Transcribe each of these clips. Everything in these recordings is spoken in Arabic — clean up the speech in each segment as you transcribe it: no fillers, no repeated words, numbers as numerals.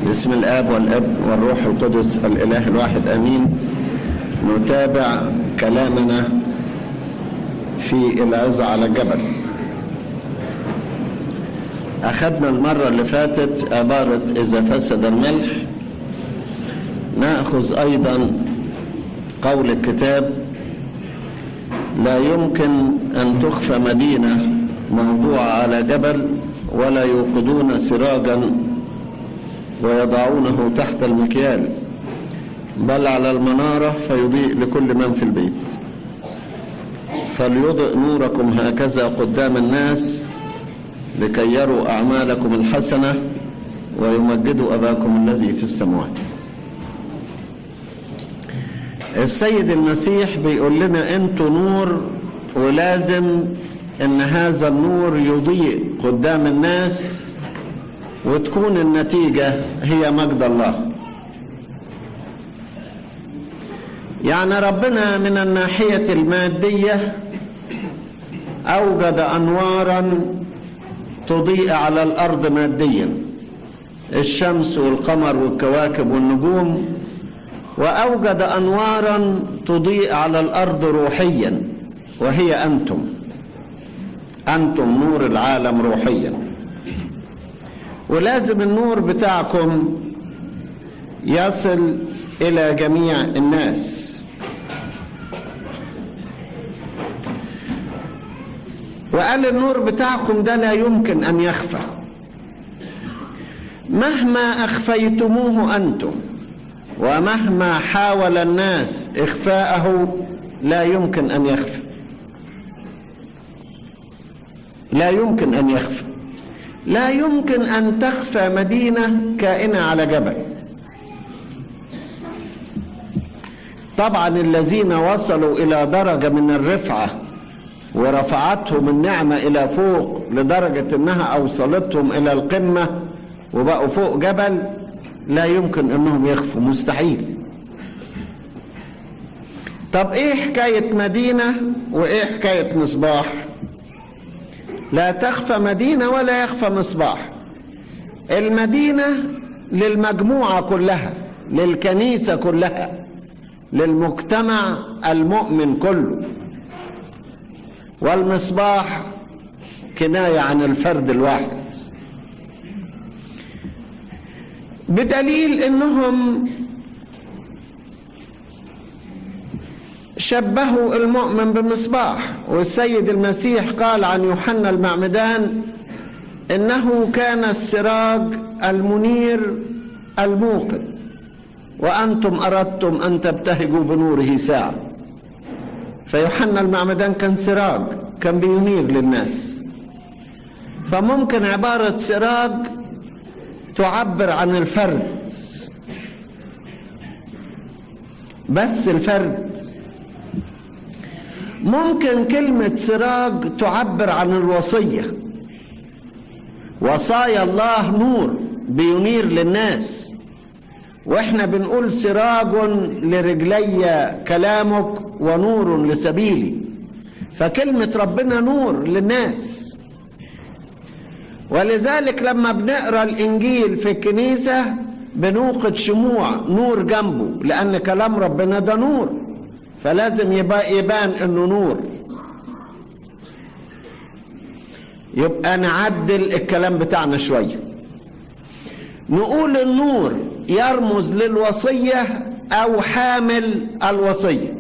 باسم الآب والابن والروح القدس الإله الواحد آمين. نتابع كلامنا في العظة على الجبل. أخذنا المرة اللي فاتت عبارة إذا فسد الملح. نأخذ أيضا قول الكتاب: لا يمكن أن تخفى مدينة موضوعة على جبل ولا يوقدون سراجا ويضعونه تحت المكيال، بل على المنارة فيضيء لكل من في البيت. فليضئ نوركم هكذا قدام الناس لكي يروا أعمالكم الحسنة ويمجدوا أباكم الذي في السماوات. السيد المسيح بيقول لنا انتوا نور، ولازم ان هذا النور يضيء قدام الناس وتكون النتيجة هي مجد الله. يعني ربنا من الناحية المادية أوجد أنوارا تضيء على الأرض ماديا، الشمس والقمر والكواكب والنجوم، وأوجد أنوارا تضيء على الأرض روحيا، وهي أنتم نور العالم روحيا. ولازم النور بتاعكم يصل إلى جميع الناس. وقال النور بتاعكم ده لا يمكن أن يخفى، مهما أخفيتموه أنتم ومهما حاول الناس إخفاءه لا يمكن أن يخفى، لا يمكن أن يخفى. لا يمكن أن تخفى مدينة كائنة على جبل. طبعا الذين وصلوا إلى درجة من الرفعة ورفعتهم النعمة إلى فوق لدرجة أنها أوصلتهم إلى القمة وبقوا فوق جبل، لا يمكن أنهم يخفوا، مستحيل. طب إيه حكاية مدينة وإيه حكاية مصباح؟ لا تخفى مدينة ولا يخفى مصباح. المدينة للمجموعة كلها، للكنيسة كلها، للمجتمع المؤمن كله. والمصباح كناية عن الفرد الواحد، بدليل انهم شبهوا المؤمن بالمصباح. والسيد المسيح قال عن يوحنا المعمدان انه كان السراج المنير الموقد، وانتم اردتم ان تبتهجوا بنوره ساعة. فيوحنا المعمدان كان سراج، كان بينير للناس. فممكن عبارة سراج تعبر عن الفرد، بس الفرد. ممكن كلمة سراج تعبر عن الوصية. وصايا الله نور بينير للناس، واحنا بنقول سراج لرجلي كلامك ونور لسبيلي. فكلمة ربنا نور للناس. ولذلك لما بنقرأ الإنجيل في الكنيسة بنوقد شموع نور جنبه، لأن كلام ربنا ده نور، فلازم يبان إنه نور. يبقى نعدل الكلام بتاعنا شوية، نقول النور يرمز للوصية أو حامل الوصية.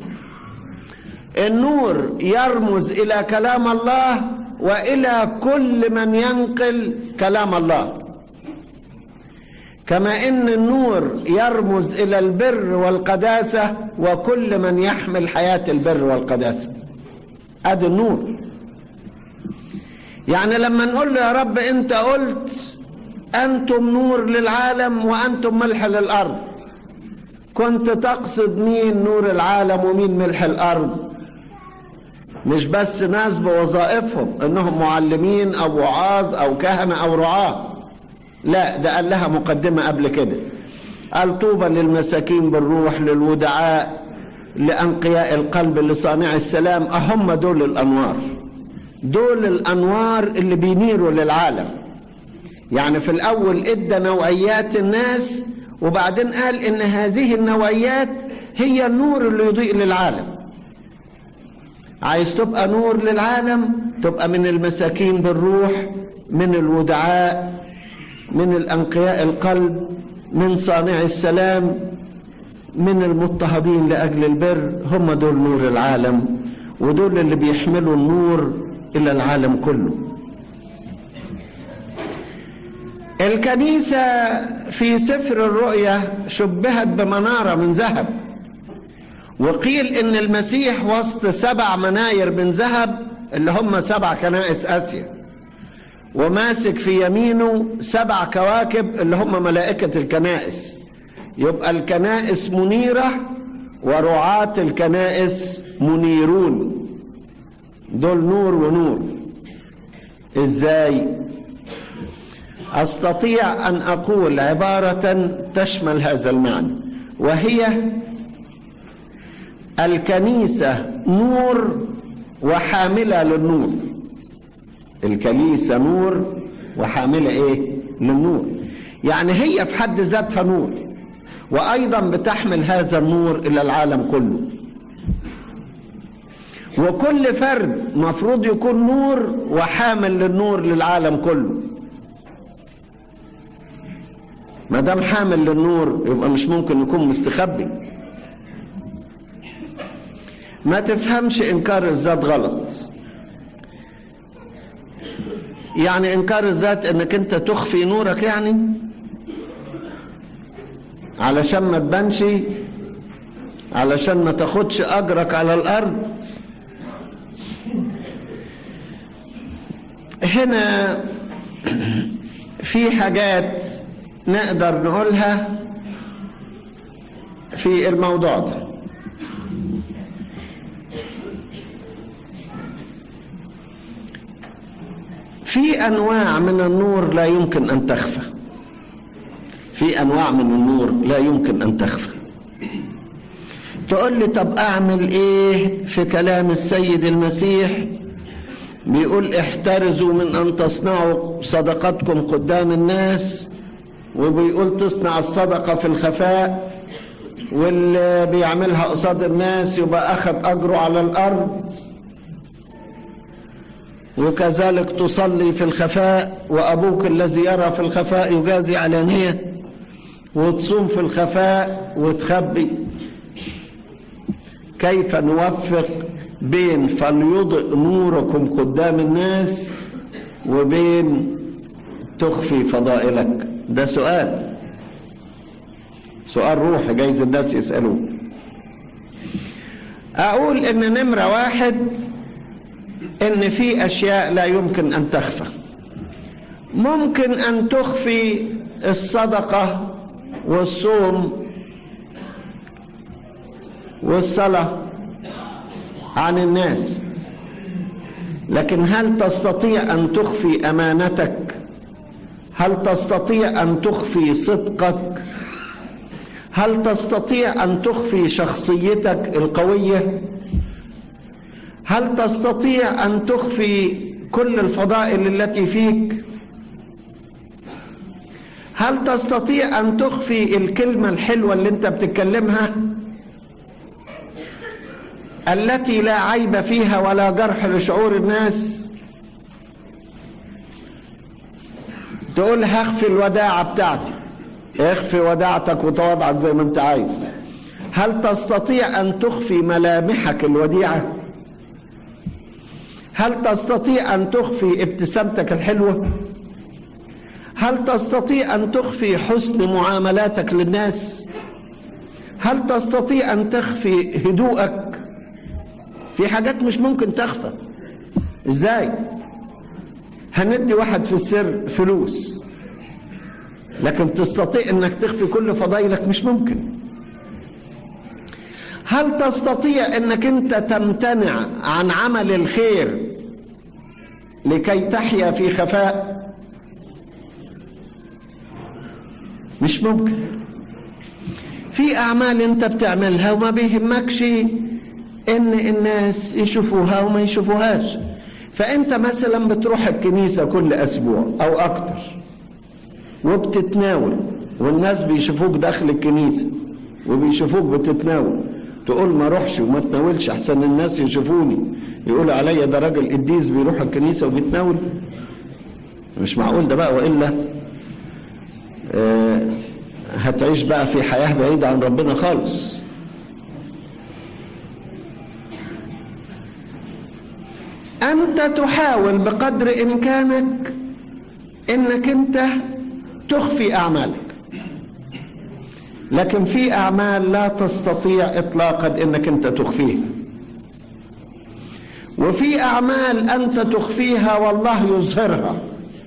النور يرمز إلى كلام الله وإلى كل من ينقل كلام الله، كما إن النور يرمز إلى البر والقداسة وكل من يحمل حياة البر والقداسة. هذا النور. يعني لما نقول له يا رب أنت قلت أنتم نور للعالم وأنتم ملح للأرض، كنت تقصد مين نور العالم ومين ملح الأرض؟ مش بس ناس بوظائفهم انهم معلمين او وعاظ او كهنة او رعاة، لا، ده قال لها مقدمة قبل كده، قال طوبى للمساكين بالروح، للودعاء، لأنقياء القلب، لصانع السلام. أهم دول الأنوار، دول الأنوار اللي بينيروا للعالم. يعني في الأول ادى نوعيات الناس، وبعدين قال إن هذه النوعيات هي النور اللي يضيء للعالم. عايز تبقى نور للعالم، تبقى من المساكين بالروح، من الودعاء، من الأنقياء القلب، من صانع السلام، من المضطهدين لأجل البر. هم دول نور العالم، ودول اللي بيحملوا النور إلى العالم كله. الكنيسة في سفر الرؤيا شبهت بمنارة من ذهب، وقيل إن المسيح وسط 7 مناير من ذهب اللي هم 7 كنائس آسيا، وماسك في يمينه 7 كواكب اللي هم ملائكة الكنائس. يبقى الكنائس منيرة ورعاة الكنائس منيرون، دول نور ونور. ازاي؟ استطيع ان اقول عبارة تشمل هذا المعنى، وهي الكنيسة نور وحاملة للنور. الكنيسة نور وحاملة ايه؟ للنور. يعني هي في حد ذاتها نور، وايضا بتحمل هذا النور الى العالم كله. وكل فرد مفروض يكون نور وحامل للنور للعالم كله. ما دام حامل للنور يبقى مش ممكن يكون مستخبي. ما تفهمش انكار الذات غلط. يعني انكار الذات انك انت تخفي نورك، يعني علشان ما تبانش، علشان ما تاخدش اجرك على الارض. هنا في حاجات نقدر نقولها في الموضوع ده. في انواع من النور لا يمكن ان تخفى. في انواع من النور لا يمكن ان تخفى. تقول لي طب اعمل ايه في كلام السيد المسيح بيقول احترزوا من ان تصنعوا صدقاتكم قدام الناس، وبيقول تصنع الصدقة في الخفاء، واللي بيعملها قصاد الناس يبقى اخذ اجره على الارض، وكذلك تصلي في الخفاء وابوك الذي يرى في الخفاء يجازي علانية، وتصوم في الخفاء وتخبي. كيف نوفق بين فليضئ نوركم قدام الناس وبين تخفي فضائلك؟ ده سؤال روحي جايز الناس يسألوه. اقول ان نمرة 1 ان في اشياء لا يمكن ان تخفى. ممكن ان تخفي الصدقة والصوم والصلاة عن الناس، لكن هل تستطيع ان تخفي امانتك؟ هل تستطيع ان تخفي صدقك؟ هل تستطيع ان تخفي شخصيتك القوية؟ هل تستطيع ان تخفي كل الفضائل التي فيك؟ هل تستطيع ان تخفي الكلمة الحلوة اللي انت بتتكلمها التي لا عيب فيها ولا جرح لشعور الناس؟ تقول هخفي الوداعة بتاعتي، اخفي وداعتك وتواضعك زي ما انت عايز. هل تستطيع ان تخفي ملامحك الوديعة؟ هل تستطيع ان تخفي ابتسامتك الحلوة؟ هل تستطيع ان تخفي حسن معاملاتك للناس؟ هل تستطيع ان تخفي هدوءك؟ في حاجات مش ممكن تخفى. ازاي؟ هندي واحد في السر فلوس، لكن تستطيع انك تخفي كل فضائلك؟ مش ممكن. هل تستطيع انك انت تمتنع عن عمل الخير لكي تحيا في خفاء؟ مش ممكن. في اعمال انت بتعملها وما بيهمكش ان الناس يشوفوها وما يشوفوهاش. فانت مثلا بتروح الكنيسة كل اسبوع او اكتر، وبتتناول والناس بيشوفوك داخل الكنيسة وبيشوفوك بتتناول، تقول ما روحش وما تناولش احسن الناس يشوفوني يقولوا عليا ده راجل قديس بيروح الكنيسة وبيتناول؟ مش معقول ده بقى، وإلا هتعيش بقى في حياة بعيدة عن ربنا خالص. أنت تحاول بقدر إمكانك إنك أنت تخفي أعمالك، لكن في أعمال لا تستطيع إطلاقا إنك أنت تخفيها، وفي أعمال أنت تخفيها والله يظهرها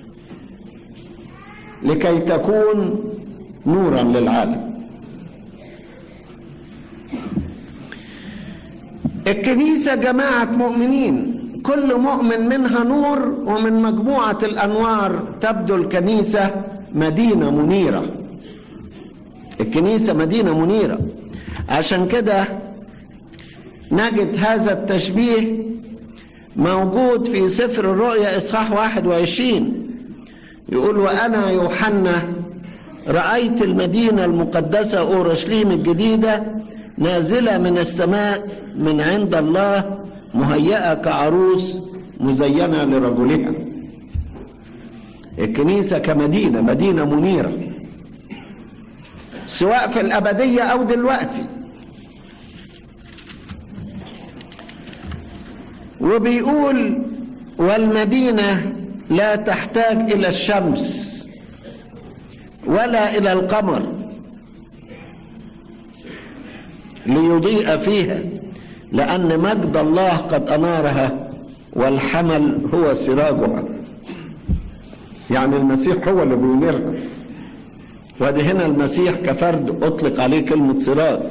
لكي تكون نورا للعالم. الكنيسة جماعة مؤمنين، كل مؤمن منها نور، ومن مجموعة الأنوار تبدو الكنيسة مدينة منيرة. الكنيسة مدينة منيرة. عشان كده نجد هذا التشبيه موجود في سفر الرؤيا إصحاح 21، يقول وأنا يوحنا رأيت المدينة المقدسة أورشليم الجديدة نازلة من السماء من عند الله مهيئة كعروس مزينة لرجلها. الكنيسة كمدينة، مدينة منيرة، سواء في الأبدية أو دلوقتي. وبيقول والمدينة لا تحتاج إلى الشمس ولا إلى القمر ليضيء فيها، لأن مجد الله قد أنارها والحمل هو سراجها. يعني المسيح هو اللي بينيرها، وادي هنا المسيح كفرد أطلق عليه كلمة سراج.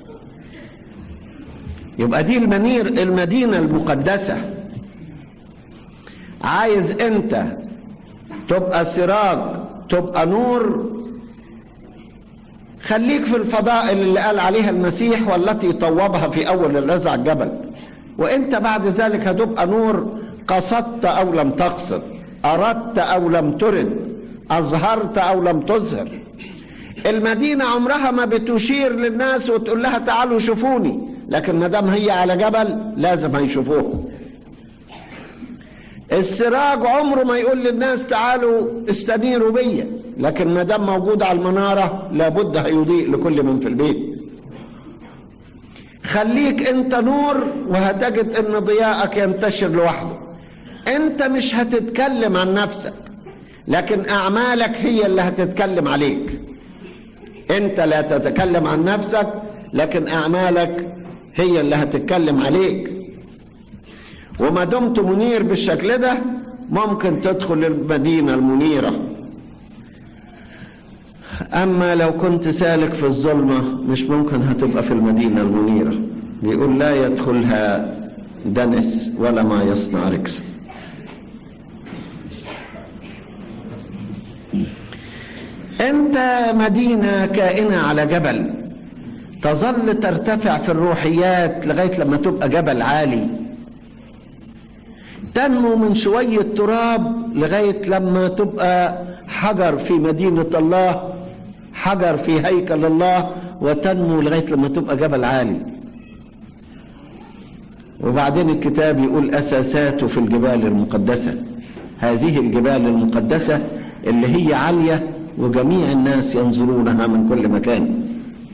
يبقى دي المدينة المقدسة. عايز انت تبقى سراج، تبقى نور، خليك في الفضائل اللي قال عليها المسيح والتي طوبها في أول الرزع الجبل، وانت بعد ذلك هتبقى نور، قصدت أو لم تقصد، أردت أو لم ترد، أظهرت أو لم تظهر. المدينة عمرها ما بتشير للناس وتقول لها تعالوا شوفوني، لكن ما دام هي على جبل لازم هيشوفوها. السراج عمره ما يقول للناس تعالوا استنيروا بيا، لكن ما دام موجود على المنارة لابد هيضيء لكل من في البيت. خليك انت نور وهتجد ان ضياءك ينتشر لوحده. انت مش هتتكلم عن نفسك، لكن اعمالك هي اللي هتتكلم عليك. انت لا تتكلم عن نفسك، لكن اعمالك هي اللي هتتكلم عليك. وما دمت منير بالشكل ده ممكن تدخل المدينة المنيرة. اما لو كنت سالك في الظلمة مش ممكن هتبقى في المدينة المنيرة. بيقول لا يدخلها دنس ولا ما يصنع ركس. انت مدينة كائنة على جبل، تظل ترتفع في الروحيات لغاية لما تبقى جبل عالي، تنمو من شوية تراب لغاية لما تبقى حجر في مدينة الله، حجر في هيكل الله، وتنمو لغاية لما تبقى جبل عالي. وبعدين الكتاب يقول أساساته في الجبال المقدسة. هذه الجبال المقدسة اللي هي عالية وجميع الناس ينظرونها من كل مكان.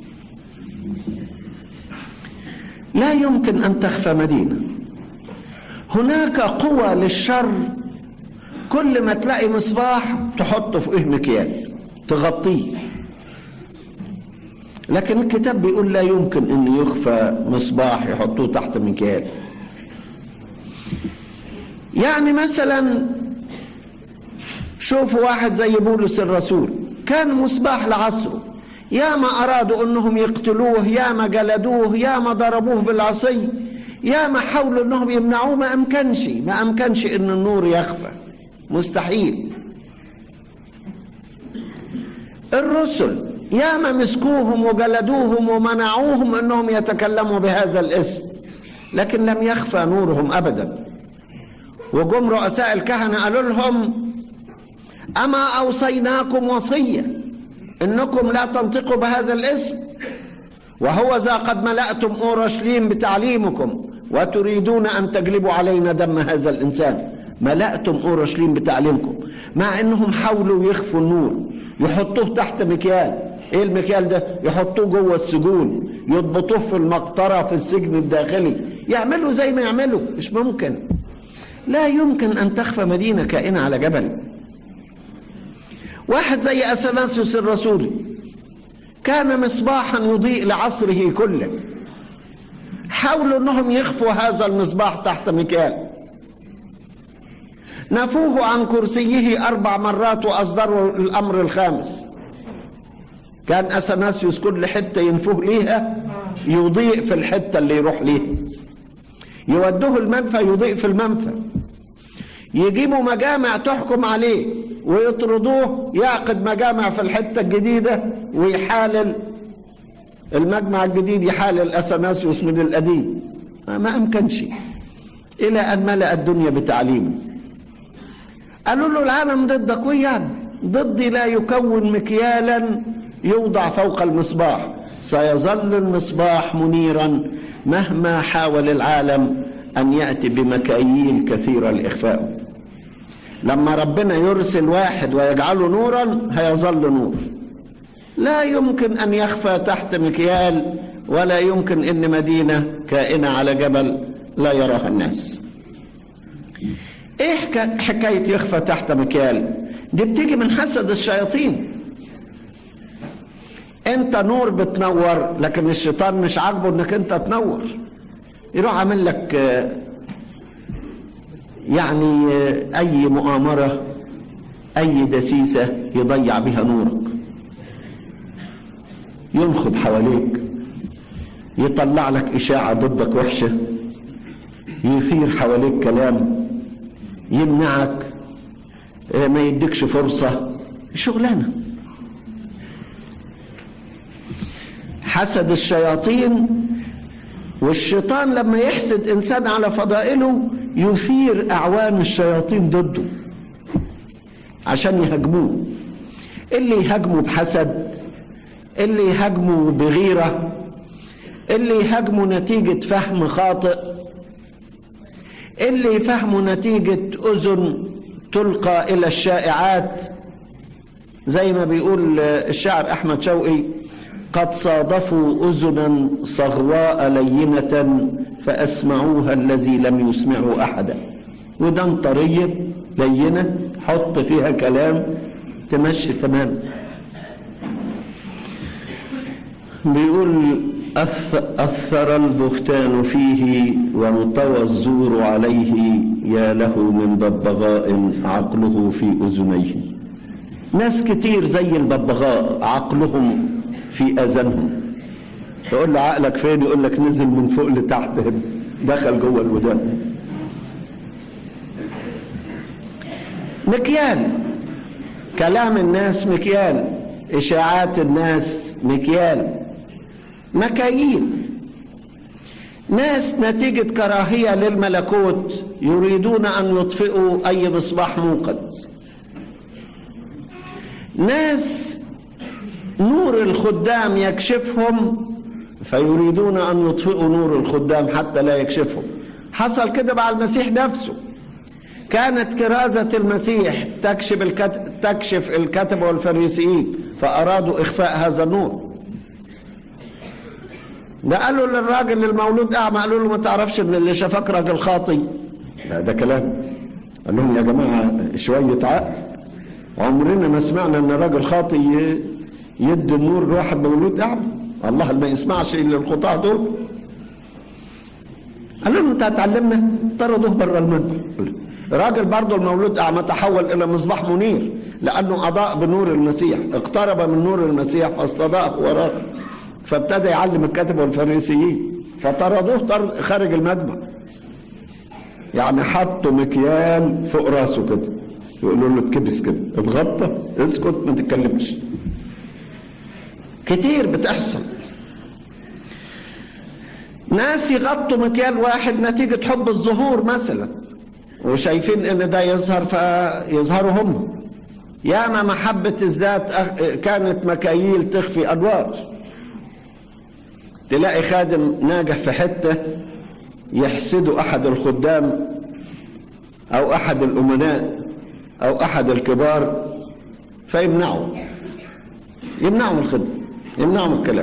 لا يمكن أن تخفى مدينة. هناك قوة للشر، كل ما تلاقي مصباح تحطه في مكيال تغطيه، لكن الكتاب بيقول لا يمكن أن يخفى مصباح يحطوه تحت مكيال. يعني مثلا شوفوا واحد زي بولس الرسول، كان مصباح لعصره، يا ما أرادوا أنهم يقتلوه، يا ما جلدوه، يا ما ضربوه بالعصي، يا ما حاولوا أنهم يمنعوه، ما أمكنش أن النور يخفى، مستحيل. الرسل يا ما مسكوهم وجلدوهم ومنعوهم أنهم يتكلموا بهذا الاسم، لكن لم يخفى نورهم أبدا. وجم رؤساء الكهنة قالوا لهم أما أوصيناكم وصية إنكم لا تنطقوا بهذا الاسم، وهو ذا قد ملأتم أورشليم بتعليمكم وتريدون أن تجلبوا علينا دم هذا الإنسان. ملأتم أورشليم بتعليمكم، مع إنهم حاولوا يخفوا النور، يحطوه تحت مكيال. إيه المكيال ده؟ يحطوه جوه السجون، يضبطوه في المقطرة في السجن الداخلي، يعملوا زي ما يعملوا. مش ممكن، لا يمكن أن تخفى مدينة كائنة على جبل. واحد زي أثناسيوس الرسولي كان مصباحا يضيء لعصره كله، حاولوا أنهم يخفوا هذا المصباح تحت مكيال، نفوه عن كرسيه 4 مرات وأصدروا الأمر الخامس. كان أثناسيوس كل حتة ينفوه ليها يضيء في الحتة اللي يروح ليها، يودوه المنفى يضيء في المنفى، يجيبوا مجامع تحكم عليه ويطردوه، يعقد مجامع في الحتة الجديدة ويحالل المجمع الجديد، يحالل أثناسيوس من القديم. ما أمكنش، إلى أن ملأ الدنيا بتعليمه. قالوا له العالم ضدك، ويعني ضدي لا يكون مكيالا يوضع فوق المصباح، سيظل المصباح منيرا مهما حاول العالم أن يأتي بمكاييل كثيرة لإخفائه. لما ربنا يرسل واحد ويجعله نورا هيظل نور، لا يمكن أن يخفى تحت مكيال، ولا يمكن أن مدينة كائنة على جبل لا يراها الناس. إيه حكاية يخفى تحت مكيال؟ دي بتيجي من حسد الشياطين. انت نور بتنور، لكن الشيطان مش عاجبه انك انت تنور، يروح عامل لك يعني اي مؤامرة، اي دسيسة يضيع بها نورك، ينخب حواليك، يطلع لك اشاعة ضدك وحشة، يثير حواليك كلام، يمنعك، ما يديكش فرصة، شغلانة. حسد الشياطين. والشيطان لما يحسد إنسان على فضائله يثير أعوان الشياطين ضده عشان يهاجموه، اللي يهاجموا بحسد، اللي يهاجموا بغيرة، اللي يهاجموا نتيجة فهم خاطئ، اللي يفهموا نتيجة أذن تلقى إلى الشائعات، زي ما بيقول الشاعر أحمد شوقي: قد صادفوا أذنا صغواء لينة فأسمعوها الذي لم يسمعوا أحدا. ودن طرية لينة حط فيها كلام تمشي تمام. بيقول: أثر البهتان فيه وانطوى الزور عليه، يا له من ببغاء عقله في أذنيه. ناس كتير زي الببغاء عقلهم في أذنهم، تقول له عقلك فين؟ يقول لك نزل من فوق لتحت، دخل جوه الودان. مكيال، كلام الناس مكيال، إشاعات الناس مكيال، مكاييل. ناس نتيجة كراهية للملكوت يريدون أن يطفئوا أي مصباح موقد. ناس نور الخدام يكشفهم فيريدون أن يطفئوا نور الخدام حتى لا يكشفهم. حصل كده مع المسيح نفسه، كانت كرازة المسيح تكشف الكتبة والفريسيين فأرادوا إخفاء هذا النور. ده قالوا للراجل المولود أعمى، قالوا له: ما تعرفش إن اللي شافك راجل خاطي؟ ده كلام. قال لهم: يا جماعة شوية عقل، عمرنا ما سمعنا إن راجل خاطي يدي النور لواحد مولود أعمى. الله ما يسمعش إلا الخطاة دول. قال لهم: أنت هتعلمنا؟ طردوه بره المنبر. راجل برضه المولود أعمى تحول إلى مصباح منير، لأنه أضاء بنور المسيح، اقترب من نور المسيح فاستضاء وراه، فابتدى يعلم الكتبة والفريسيين، فطردوه خارج المجمع. يعني حطوا مكيال فوق راسه كده، يقولوا له: اتكبس كده، اتغطى، اسكت، ما تتكلمش. كتير بتحصل. ناس يغطوا مكيال واحد نتيجة حب الظهور مثلا، وشايفين ان ده يظهر فيظهروا هم. ياما محبة الذات كانت مكاييل تخفي أدوار. تلاقي خادم ناجح في حتة يحسده أحد الخدام أو أحد الأمناء أو أحد الكبار فيمنعوا من الخدمة، يمنعوا من الكلام،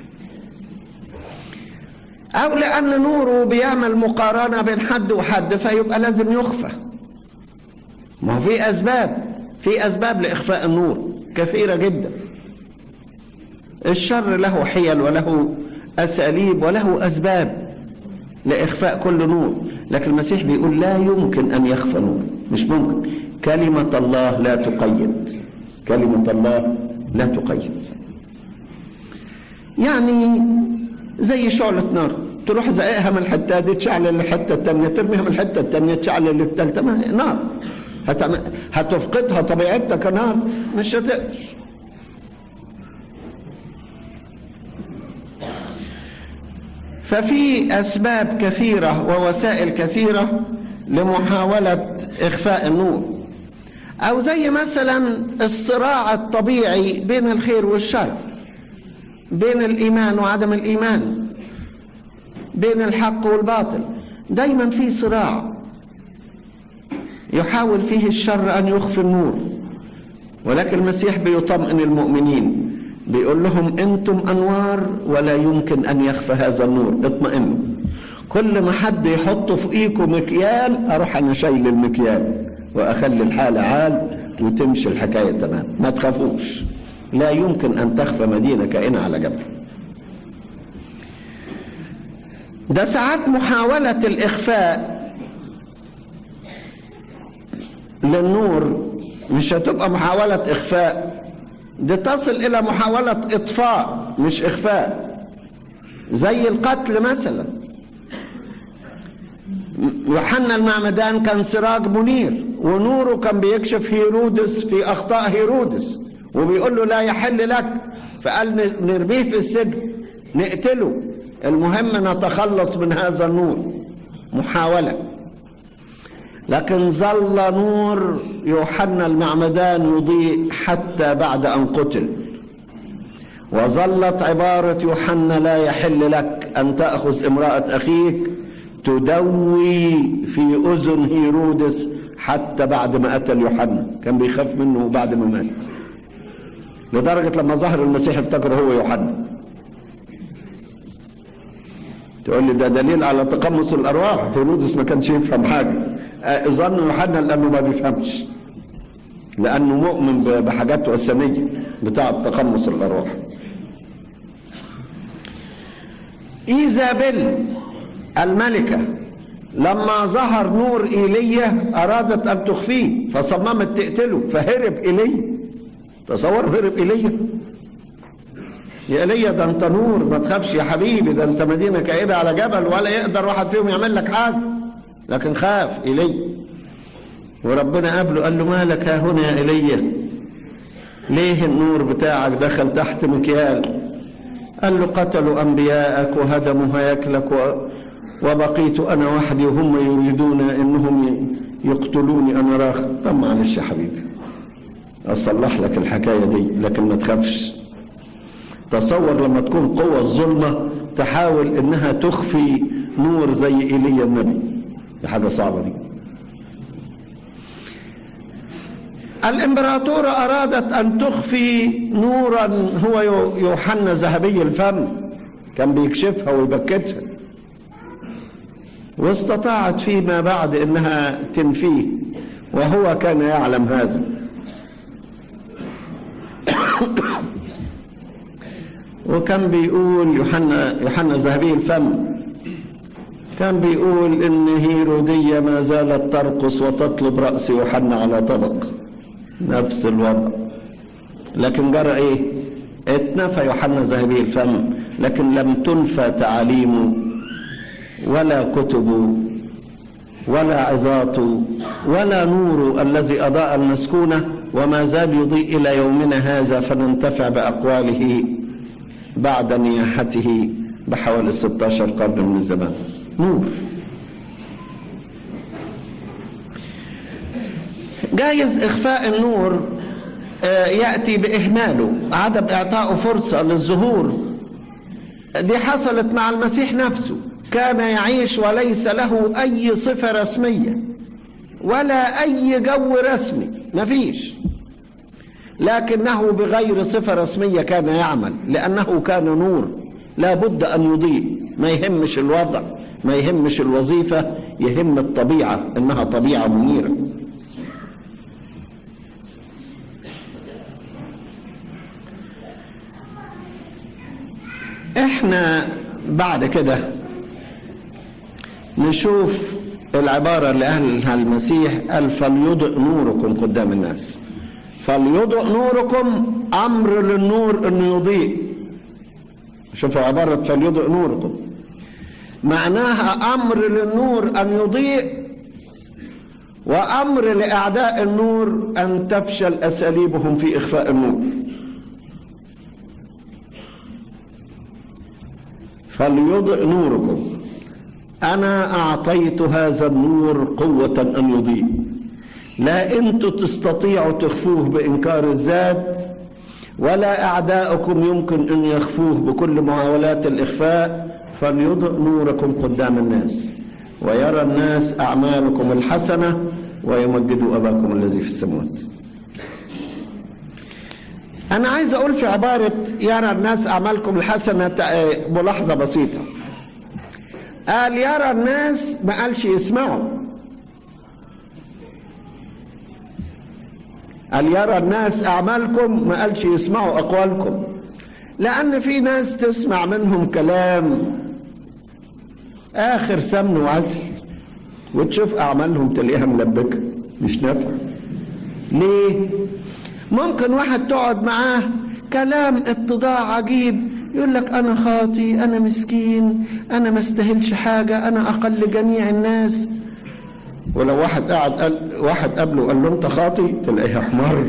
أو لأن نوره بيعمل مقارنة بين حد وحد فيبقى لازم يخفى. ما هو في أسباب لإخفاء النور كثيرة جدا. الشر له حيل وله أساليب وله أسباب لإخفاء كل نور، لكن المسيح بيقول لا يمكن أن يخفى نور، مش ممكن. كلمة الله لا تقيد، كلمة الله لا تقيد. يعني زي شعلة نار، تروح زقها من الحتة دي تشعل الحتة التانية، ترميها من الحتة التانية تشعل الثالثة، نار هتفقدها طبيعتها كنار، مش هتقدر. ففي أسباب كثيرة ووسائل كثيرة لمحاولة إخفاء النور، أو زي مثلا الصراع الطبيعي بين الخير والشر، بين الإيمان وعدم الإيمان، بين الحق والباطل. دايما في صراع يحاول فيه الشر أن يخفي النور، ولكن المسيح بيطمئن المؤمنين، بيقول لهم أنتم أنوار ولا يمكن أن يخفى هذا النور، اطمئنوا. كل ما حد يحط فوقيكم مكيال أروح أنا شايل المكيال وأخلي الحالة عال وتمشي الحكاية تمام، ما تخافوش. لا يمكن أن تخفى مدينة كائنة على جبل. ده ساعات محاولة الإخفاء للنور مش هتبقى محاولة إخفاء، دي تصل إلى محاولة إطفاء مش إخفاء. زي القتل مثلا، يوحنا المعمدان كان سراج منير ونوره كان بيكشف هيرودس في أخطاء هيرودس، وبيقول له لا يحل لك، فقال نرميه في السجن نقتله، المهم نتخلص من هذا النور. محاولة. لكن ظل نور يوحنا المعمدان يضيء حتى بعد أن قتل، وظلت عبارة يوحنا لا يحل لك أن تأخذ امرأة أخيك تدوي في أذن هيرودس حتى بعد ما قتل يوحنا، كان بيخاف منه بعد ما مات، لدرجة لما ظهر المسيح افتكر هو يوحنا. تقول لي ده دليل على تقمص الأرواح، هيرودس ما كانش يفهم حاجة، ظن يوحنا لأنه ما بيفهمش، لأنه مؤمن بحاجات وثنية بتاعة تقمص الأرواح. إيزابيل الملكة لما ظهر نور إيليا أرادت أن تخفيه فصممت تقتله فهرب إيليا. تصور هرب إيليا. يا إيليا ده أنت نور، ما تخافش يا حبيبي، ده أنت مدينة كائنة على جبل ولا يقدر واحد فيهم يعمل لك حاجة، لكن خاف إيليا. وربنا قابله قال له مالك ها هنا يا إيليا، ليه النور بتاعك دخل تحت مكيال؟ قال له قتلوا أنبياءك وهدموا هيكلك وبقيت أنا وحدي وهم يريدون إنهم يقتلوني أنا راخ. طب معلش يا حبيبي أصلح لك الحكاية دي، لكن ما تخافش. تصور لما تكون قوة الظلمة تحاول إنها تخفي نور زي إيليا النبي، دي حاجة صعبة دي. الإمبراطورة أرادت أن تخفي نورا هو يوحنا ذهبي الفم، كان بيكشفها ويبكتها، واستطاعت فيما بعد إنها تنفيه، وهو كان يعلم هذا. وكان بيقول يوحنا ذهبي الفم كان بيقول إن هيرودية ما زالت ترقص وتطلب رأس يوحنا على طبق، نفس الوضع. لكن جرى ايه؟ اتنفى يوحنا ذهبي الفم، لكن لم تنفى تعاليمه ولا كتبه ولا عظاته ولا نوره الذي أضاء المسكونة، وما زال يضيء إلى يومنا هذا، فننتفع بأقواله بعد نياحته بحوالي 16 قرن من الزمان. نور. جايز إخفاء النور يأتي بإهماله، عدم إعطائه فرصة للظهور. دي حصلت مع المسيح نفسه، كان يعيش وليس له أي صفة رسمية ولا أي جو رسمي، مفيش، لكنه بغير صفة رسمية كان يعمل، لأنه كان نور لا بد أن يضيء. ما يهمش الوضع، ما يهمش الوظيفة، يهم الطبيعة إنها طبيعة منيرة. احنا بعد كده نشوف العبارة اللي قالها المسيح، قال فليضئ نوركم قدام الناس. فليضئ نوركم أمر للنور أنه يضيء. شوفوا عبارة فليضئ نوركم، معناها أمر للنور أن يضيء، وأمر لأعداء النور أن تفشل أساليبهم في إخفاء النور. فليضئ نوركم، أنا أعطيت هذا النور قوة أن يضيء. لا أنتم تستطيعوا تخفوه بإنكار الذات، ولا أعداؤكم يمكن أن يخفوه بكل محاولات الإخفاء. فليضئ نوركم قدام الناس، ويرى الناس أعمالكم الحسنة، ويمجدوا أباكم الذي في السماوات. أنا عايز أقول في عبارة يرى الناس أعمالكم الحسنة ملاحظة بسيطة. قال يرى الناس، ما قالش يسمعوا. قال يرى الناس أعمالكم، ما قالش يسمعوا أقوالكم، لأن في ناس تسمع منهم كلام آخر سمن وعسل، وتشوف أعمالهم تلاقيها ملبكة مش نافعة. ليه؟ ممكن واحد تقعد معاه كلام اتضاع عجيب، يقول لك أنا خاطي، أنا مسكين، أنا ما استاهلش حاجة، أنا أقل جميع الناس. ولو واحد واحد قبله وقال له أنت خاطي، تلاقيه أحمر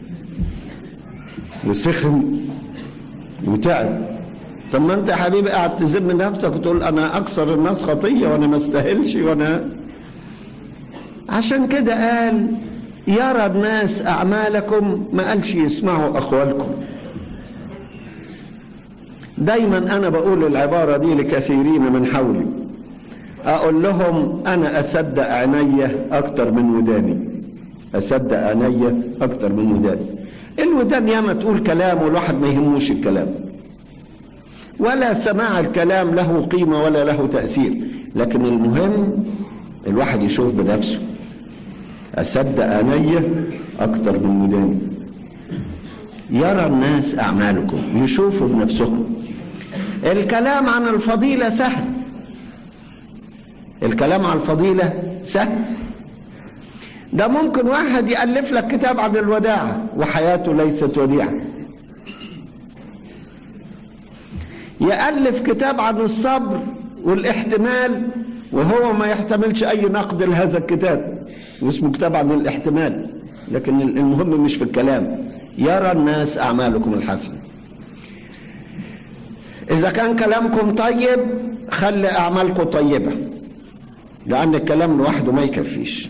وسخن وتعب. طب ما أنت يا حبيبي قاعد تذم نفسك وتقول أنا أكثر الناس خطية وأنا ما استاهلش وأنا. عشان كده قال يرى الناس أعمالكم، ما قالش يسمعوا أقوالكم. دايما أنا بقول العبارة دي لكثيرين من حولي، أقول لهم أنا أصدق عيني أكتر من وداني، أصدق عيني أكتر من وداني. الودان ياما تقول كلام والواحد ما يهموش الكلام، ولا سماع الكلام له قيمة ولا له تأثير، لكن المهم الواحد يشوف بنفسه. أصدق عيني أكتر من وداني. يرى الناس أعمالكم، يشوفوا بنفسهم. الكلام عن الفضيلة سهل، الكلام عن الفضيلة سهل. ده ممكن واحد يألف لك كتاب عن الوداعة وحياته ليست وديعة، يألف كتاب عن الصبر والاحتمال وهو ما يحتملش أي نقد لهذا الكتاب، واسمه كتاب عن الاحتمال، لكن المهم مش في الكلام. يرى الناس أعمالكم الحسنة. إذا كان كلامكم طيب خلي أعمالكم طيبة، لأن الكلام لوحده ما يكفيش.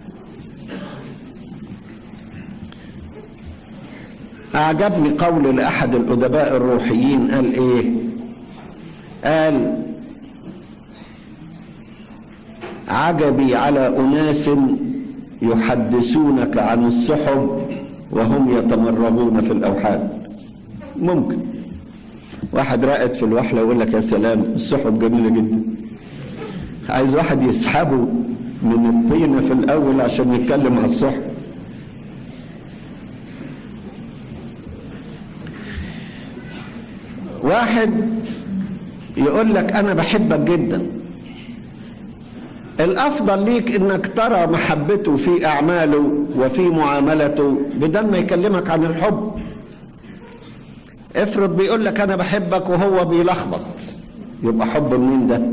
أعجبني قول لأحد الأدباء الروحيين، قال إيه؟ قال عجبي على أناس يحدثونك عن السحب وهم يتمرغون في الأوحال. ممكن واحد رائد في الوحلة يقول لك يا سلام السحب جميلة جدا، عايز واحد يسحبه من الطينة في الأول عشان يتكلم على السحب. واحد يقول لك أنا بحبك جدا، الأفضل ليك إنك ترى محبته في أعماله وفي معاملته بدل ما يكلمك عن الحب. افرض بيقول لك أنا بحبك وهو بيلخبط، يبقى حب منين ده؟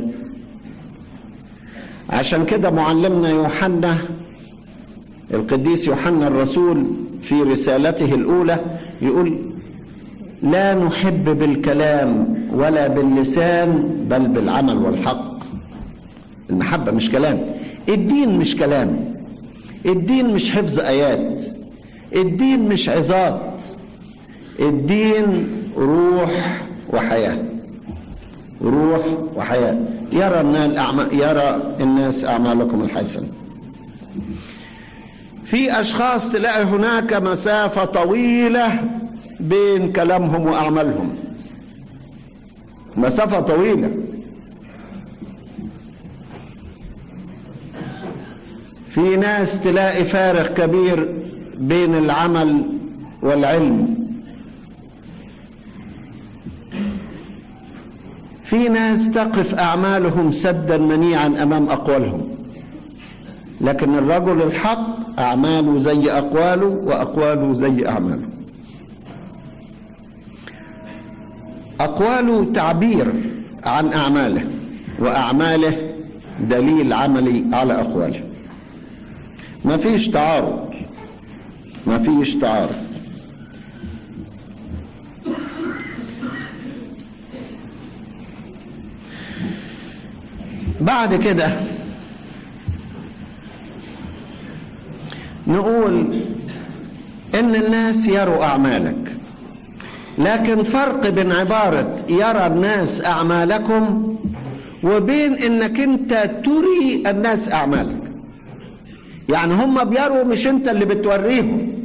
عشان كده معلمنا يوحنا القديس يوحنا الرسول في رسالته الأولى يقول لا نحب بالكلام ولا باللسان بل بالعمل والحق. المحبة مش كلام، الدين مش كلام، الدين مش حفظ آيات، الدين مش عظات، الدين روح وحياة، روح وحياة. يرى الناس أعمالكم الحسنة. في أشخاص تلاقي هناك مسافة طويلة بين كلامهم وأعمالهم، مسافة طويلة. في ناس تلاقي فارق كبير بين العمل والعلم. في ناس تقف أعمالهم سدا منيعا أمام أقوالهم، لكن الرجل الحق أعماله زي أقواله وأقواله زي أعماله. أقواله تعبير عن أعماله، وأعماله دليل عملي على أقواله. ما فيش تعارض، ما فيش تعارض. بعد كده نقول إن الناس يروا أعمالك، لكن فرق بين عبارة يرى الناس أعمالكم وبين إنك أنت تري الناس أعمالك. يعني هم بيروا مش أنت اللي بتوريهم.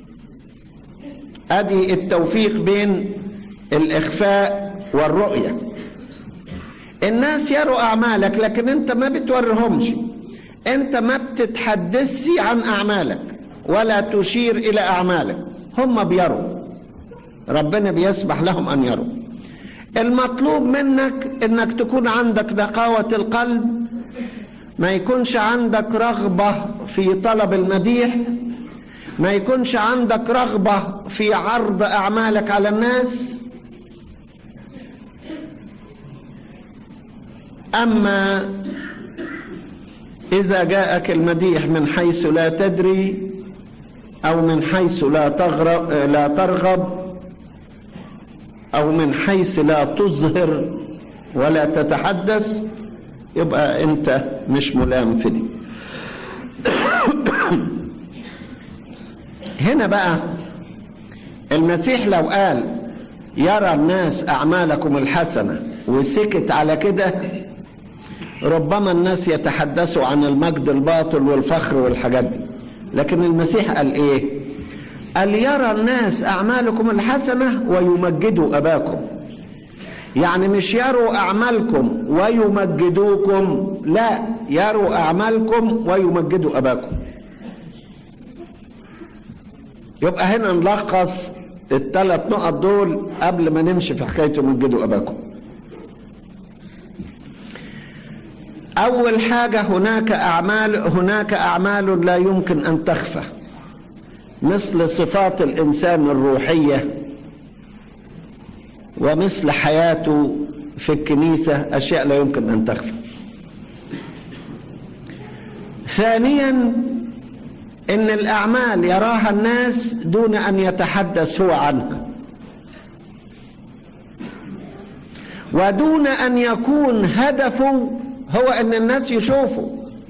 أدي التوفيق بين الإخفاء والرؤية. الناس يروا أعمالك لكن أنت ما بتوريهمش، أنت ما بتتحدثي عن أعمالك ولا تشير إلى أعمالك، هم بيروا، ربنا بيسمح لهم أن يروا. المطلوب منك أنك تكون عندك نقاوة القلب، ما يكونش عندك رغبة في طلب المديح، ما يكونش عندك رغبة في عرض أعمالك على الناس. أما إذا جاءك المديح من حيث لا تدري أو من حيث لا ترغب أو من حيث لا تظهر ولا تتحدث، يبقى أنت مش ملام في دي. هنا بقى المسيح لو قال يرى الناس أعمالكم الحسنة وسكت على كده، ربما الناس يتحدثوا عن المجد الباطل والفخر والحاجات دي. لكن المسيح قال ايه؟ قال يرى الناس أعمالكم الحسنة ويمجدوا أباكم. يعني مش يروا أعمالكم ويمجدوكم، لا، يروا أعمالكم ويمجدوا أباكم. يبقى هنا نلخص الثلاث نقط دول قبل ما نمشي في حكاية يمجدوا أباكم. أول حاجة هناك أعمال لا يمكن أن تخفى، مثل صفات الإنسان الروحية ومثل حياته في الكنيسة، أشياء لا يمكن أن تخفى. ثانيا إن الأعمال يراها الناس دون أن يتحدث هو عنها، ودون أن يكون هدفه هو أن الناس يشوفوا.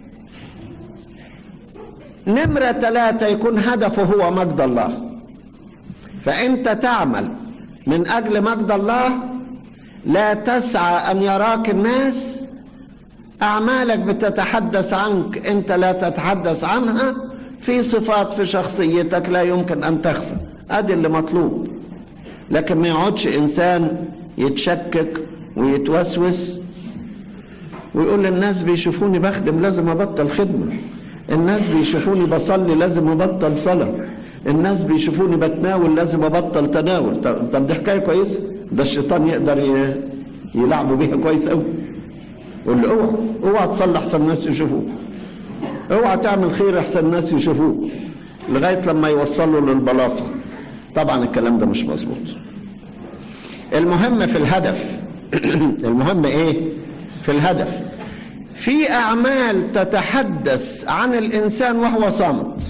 نمرة 3 يكون هدفه هو مجد الله. فأنت تعمل من أجل مجد الله، لا تسعى أن يراك الناس. أعمالك بتتحدث عنك، أنت لا تتحدث عنها. في صفات في شخصيتك لا يمكن أن تخفى، أدي اللي مطلوب. لكن ما يقعدش إنسان يتشكك ويتوسوس ويقول الناس بيشوفوني بخدم لازم أبطل خدمة، الناس بيشوفوني بصلي لازم أبطل صلاة، الناس بيشوفوني بتناول لازم أبطل تناول. طب دي حكاية كويسة، ده الشيطان يقدر يلعبوا بيها كويس قوي. يقول له اوعى تصلي احسن الناس يشوفوك، اوعى تعمل خير احسن الناس يشوفوك، لغاية لما يوصلوا للبلاطة. طبعا الكلام ده مش مظبوط. المهم في الهدف. المهم ايه؟ في الهدف. في أعمال تتحدث عن الإنسان وهو صامت،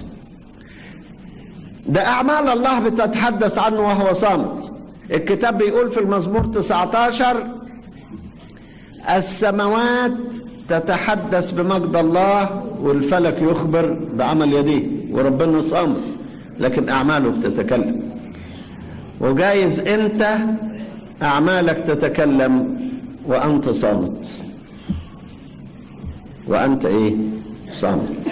ده أعمال الله بتتحدث عنه وهو صامت. الكتاب بيقول في المزمور 19 السماوات تتحدث بمجد الله والفلك يخبر بعمل يديه، وربنا صامت. لكن أعماله بتتكلم. وجايز أنت أعمالك تتكلم وأنت صامت، وأنت إيه؟ صامت،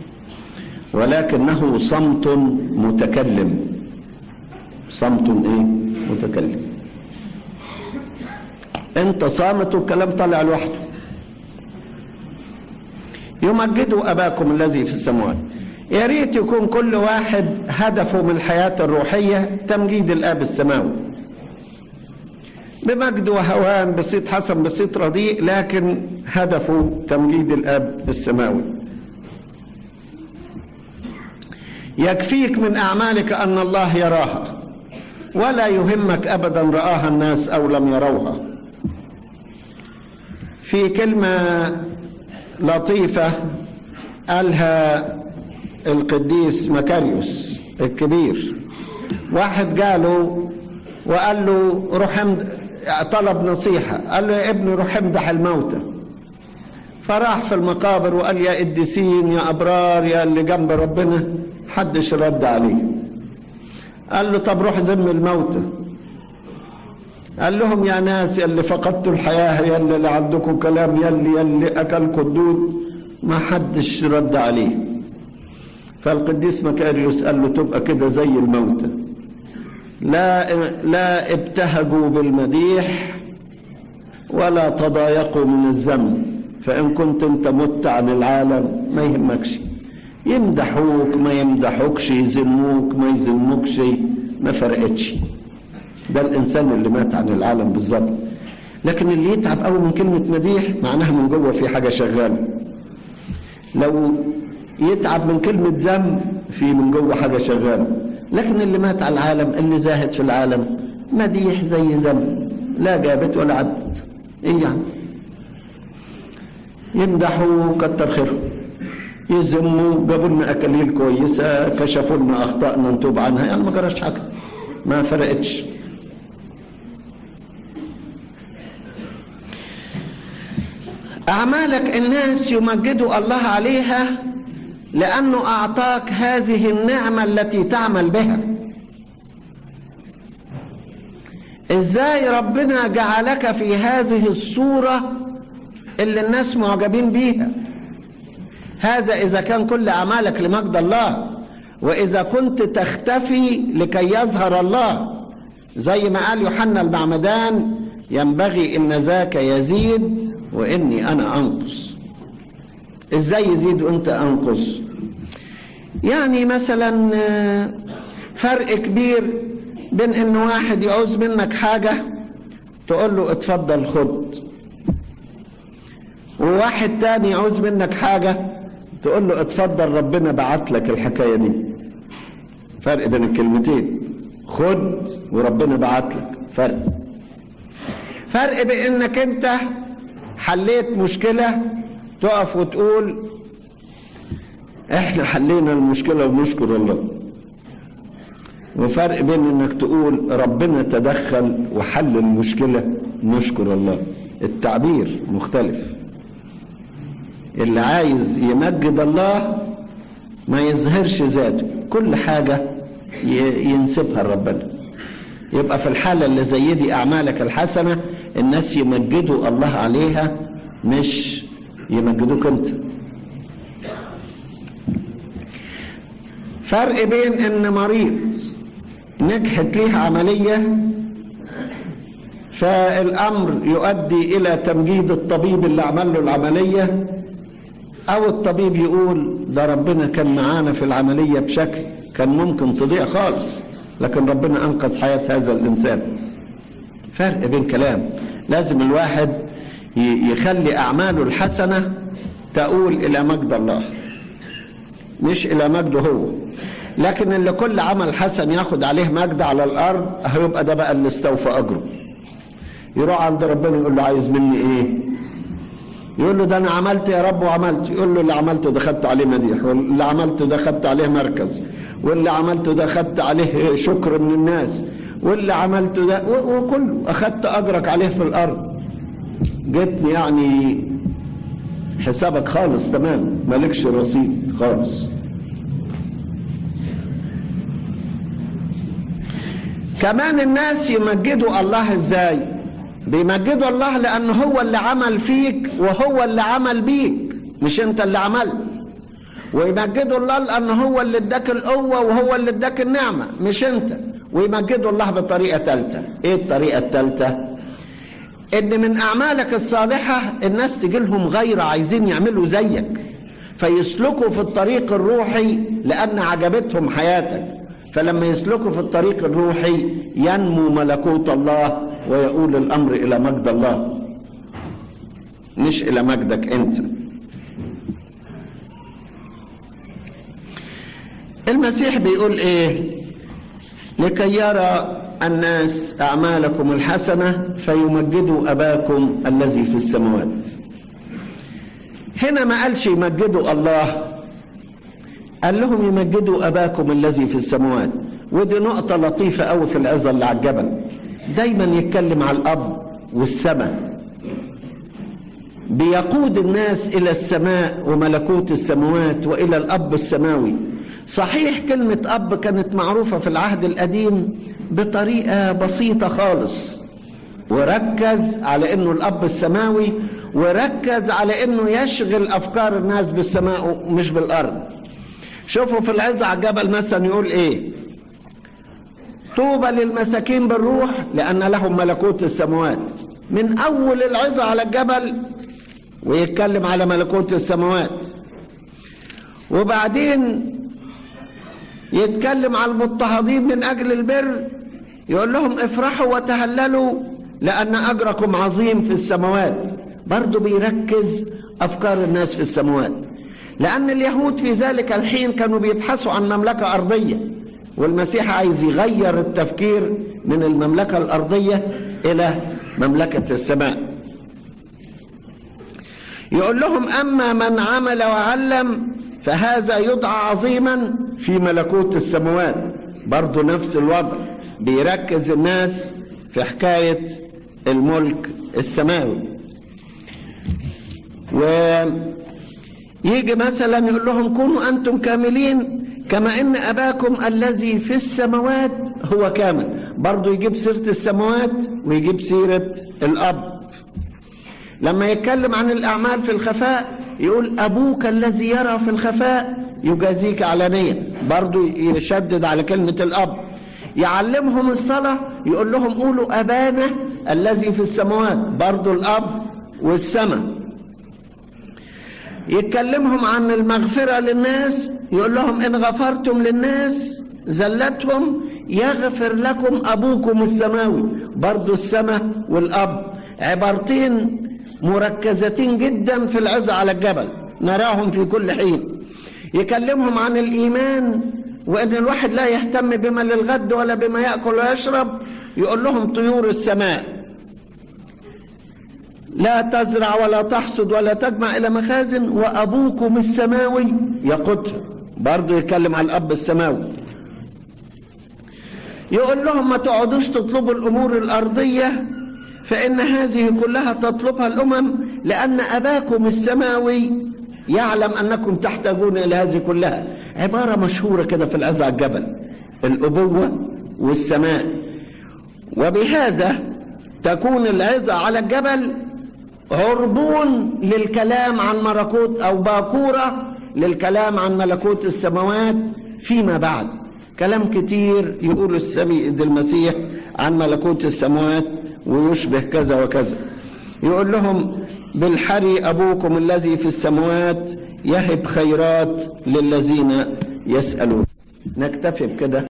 ولكنه صمت متكلم. صمت إيه؟ متكلم. أنت صامت والكلام طالع لوحده. يمجدوا أباكم الذي في السماوات. يا ريت يكون كل واحد هدفه من الحياة الروحية تمجيد الآب السماوي، بمجد وهوان، بسيط حسن بسيط رديء، لكن هدفه تمجيد الآب السماوي. يكفيك من أعمالك أن الله يراها، ولا يهمك أبدا رآها الناس أو لم يروها. في كلمة لطيفة قالها القديس مكاريوس الكبير. واحد جاله وقال له روح طلب نصيحة، قال له يا ابني روح امدح الموتى. فراح في المقابر وقال يا قديسين يا أبرار يا اللي جنب ربنا، حدش رد عليه. قال له طب روح ذم الموتى. قال لهم يا ناس يا اللي فقدتوا الحياة، يا اللي عندكم كلام، يا اللي أكلكوا الدود، ما حدش رد عليه. فالقديس مكاريوس قال له تبقى كده زي الموتى، لا ابتهجوا بالمديح ولا تضايقوا من الذنب، فإن كنت انت مت عن العالم ما يهمكش، يمدحوك ما يمدحوكش، يذموك ما يذموكش، ما فرقتش. ده الإنسان اللي مات عن العالم بالظبط. لكن اللي يتعب قوي من كلمة مديح معناها من جوه في حاجة شغالة. لو يتعب من كلمة ذم في من جوه حاجة شغالة. لكن اللي مات على العالم، اللي زاهد في العالم، مديح زي ذم، لا جابت ولا عدت. ايه يعني؟ يمدحوا كتر خيرهم، يذموا جابوا لنا اكاليل كويسه، كشفوا لنا اخطائنا نتوب عنها، يعني ما جراش حاجه، ما فرقتش. اعمالك الناس يمجدوا الله عليها لانه اعطاك هذه النعمه التي تعمل بها. ازاي ربنا جعلك في هذه الصوره اللي الناس معجبين بيها؟ هذا إذا كان كل أعمالك لمجد الله، وإذا كنت تختفي لكي يظهر الله، زي ما قال يوحنا المعمدان ينبغي إن ذاك يزيد وإني أنا أنقص. إزاي يزيد وإنت أنقص؟ يعني مثلا فرق كبير بين إن واحد يعوز منك حاجة تقول له اتفضل خد، وواحد تاني يعوز منك حاجة تقول له اتفضل ربنا بعت لك الحكاية دي. فرق بين الكلمتين، خد وربنا بعت لك، فرق بانك انت حليت مشكلة تقف وتقول احنا حلينا المشكلة ونشكر الله، وفرق بين انك تقول ربنا تدخل وحل المشكلة نشكر الله. التعبير مختلف. اللي عايز يمجد الله ما يظهرش ذاته، كل حاجة ينسبها لربنا. يبقى في الحالة اللي زي دي أعمالك الحسنة الناس يمجدوا الله عليها، مش يمجدوك أنت. فرق بين إن مريض نجحت ليه عملية فالأمر يؤدي إلى تمجيد الطبيب اللي عمل له العملية، أو الطبيب يقول ده ربنا كان معانا في العملية بشكل كان ممكن تضيع خالص، لكن ربنا أنقذ حياة هذا الإنسان. فرق بين كلام. لازم الواحد يخلي أعماله الحسنة تقول إلى مجد الله مش إلى مجده هو. لكن اللي كل عمل حسن ياخد عليه مجد على الأرض هيبقى ده بقى اللي استوفى أجره. يروح عند ربنا يقول له عايز مني إيه؟ يقول له ده أنا عملت يا رب وعملت. يقول له اللي عملته ده خدت عليه مديح، واللي عملته ده خدت عليه مركز، واللي عملته ده خدت عليه شكر من الناس، واللي عملته ده وكله أخدت أجرك عليه في الأرض. جتني يعني حسابك خالص تمام، مالكش رصيد خالص. كمان الناس يمجدوا الله ازاي؟ بيمجدوا الله لأنه هو اللي عمل فيك وهو اللي عمل بيك، مش انت اللي عملت. ويمجدوا الله لأنه هو اللي اداك القوة وهو اللي اداك النعمة، مش انت. ويمجدوا الله بطريقة ثالثة. ايه الطريقة الثالثة؟ ان من اعمالك الصالحة الناس تجي لهم غير عايزين يعملوا زيك، فيسلكوا في الطريق الروحي لأن عجبتهم حياتك. فلما يسلكوا في الطريق الروحي ينمو ملكوت الله ويؤول الأمر إلى مجد الله، مش إلى مجدك أنت. المسيح بيقول إيه؟ لكي يرى الناس أعمالكم الحسنة فيمجدوا أباكم الذي في السماوات. هنا ما قالش يمجدوا الله، قال لهم يمجدوا أباكم الذي في السماوات. ودي نقطة لطيفة قوي في العظة اللي على الجبل. دايما يتكلم على الأب والسماء، بيقود الناس إلى السماء وملكوت السماوات وإلى الأب السماوي. صحيح كلمة أب كانت معروفة في العهد القديم بطريقة بسيطة خالص، وركز على إنه الأب السماوي، وركز على إنه يشغل أفكار الناس بالسماء مش بالأرض. شوفوا في العظة على الجبل مثلا يقول إيه؟ طوبى للمساكين بالروح لأن لهم ملكوت السماوات. من أول العظة على الجبل ويتكلم على ملكوت السماوات، وبعدين يتكلم على المضطهدين من أجل البر، يقول لهم افرحوا وتهللوا لأن أجركم عظيم في السماوات. برضو بيركز أفكار الناس في السماوات، لأن اليهود في ذلك الحين كانوا بيبحثوا عن مملكة أرضية، والمسيح عايز يغير التفكير من المملكة الأرضية إلى مملكة السماء. يقول لهم أما من عمل وعلم فهذا يدعى عظيما في ملكوت السماوات. برضو نفس الوضع، بيركز الناس في حكاية الملك السماوي. ويجي مثلا يقول لهم كونوا أنتم كاملين كما إن أباكم الذي في السماوات هو كامل. برضو يجيب سيرة السماوات ويجيب سيرة الأب. لما يتكلم عن الأعمال في الخفاء يقول أبوك الذي يرى في الخفاء يجازيك علانية. برضو يشدد على كلمة الأب. يعلمهم الصلاة يقول لهم قولوا أبانا الذي في السماوات، برضو الأب والسماء. يتكلمهم عن المغفرة للناس يقول لهم إن غفرتم للناس زلتهم يغفر لكم أبوكم السماوي. برضو السماء والأب عبارتين مركزتين جدا في العظة على الجبل، نراهم في كل حين. يكلمهم عن الإيمان وإن الواحد لا يهتم بما للغد ولا بما يأكل ويشرب. يقول لهم طيور السماء لا تزرع ولا تحصد ولا تجمع إلى مخازن وأبوكم السماوي يقوتها. برضو يتكلم عن الأب السماوي. يقول لهم ما تقعدوش تطلبوا الأمور الأرضية فإن هذه كلها تطلبها الأمم لأن أباكم السماوي يعلم أنكم تحتاجون إلى هذه كلها. عبارة مشهورة كده في العظة على الجبل، الأبوة والسماء. وبهذا تكون العظة على الجبل عربون للكلام عن ملكوت أو باكورة للكلام عن ملكوت السماوات فيما بعد. كلام كتير يقول السيد المسيح عن ملكوت السماوات ويشبه كذا وكذا. يقول لهم بالحري أبوكم الذي في السماوات يهب خيرات للذين يسألون. نكتفي بكده.